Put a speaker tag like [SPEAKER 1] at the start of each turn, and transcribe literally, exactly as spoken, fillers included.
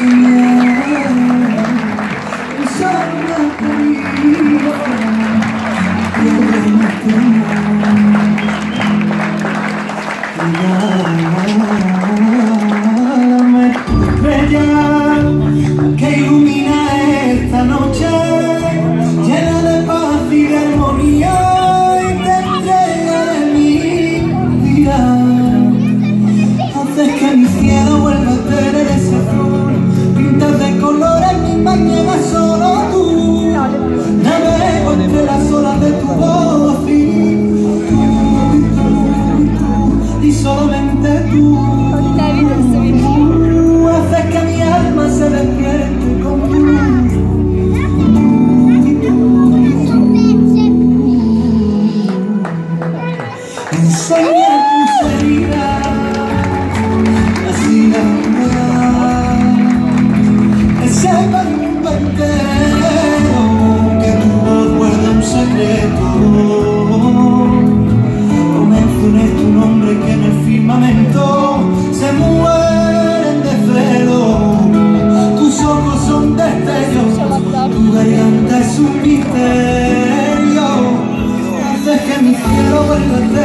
[SPEAKER 1] Que ilumina esta noche llena de paz y de armonía, y te entrega de mi vida. Haces que mi cielo vuelva a tener ese azul, pintas de colores mi mañana solo tú. Navego entre las olas de tu voz y tú, tú, tú, y solamente tú. Haces que mi alma se despierte con tu luz. Enseña tus heridas, así la verdad, que sepa el mundo entero que tu voz guarda un secreto. No menciones tu nombre que en el firmamento se mueren de celo. Tus ojos son destellos, tu garganta es un misterio. Haces que mi cielo vuelva a